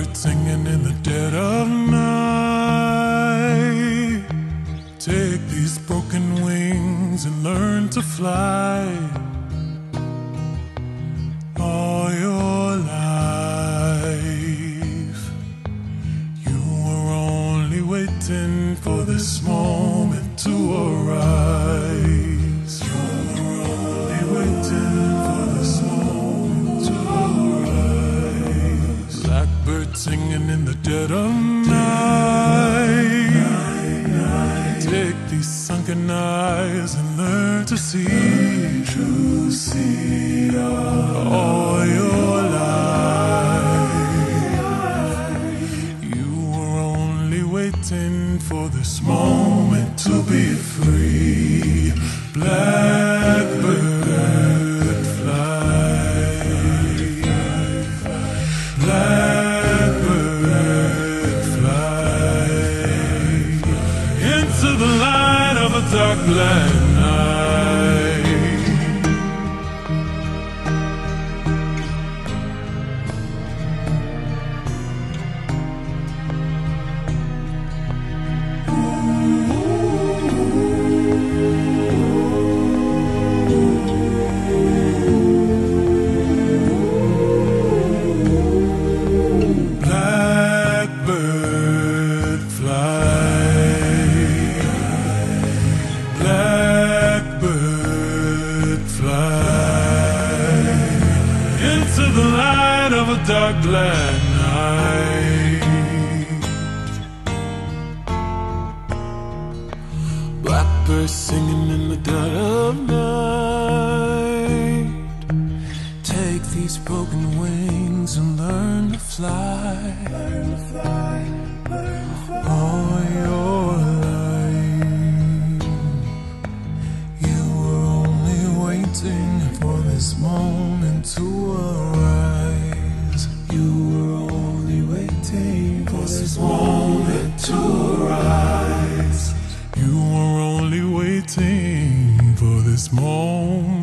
Blackbird singing in the dead of night. Take these broken wings and learn to fly. All your life you were only waiting for this moment to arise. You were only waiting for this moment to arise. Blackbird singing in the dead of night. Take these sunken eyes and learn to see, to see all your life. You were only waiting for this moment to be free. Blackbird fly, blackbird fly into the light of a dark black night. Blackbird fly, blackbird fly into the light of a dark black night. Blackbird singing in the dead of night. Take these broken wings and learn to fly. Learn to fly, learn to fly. All your life you were only waiting for this moment to arise. You were only waiting for this moment to arise. You were only waiting for this moment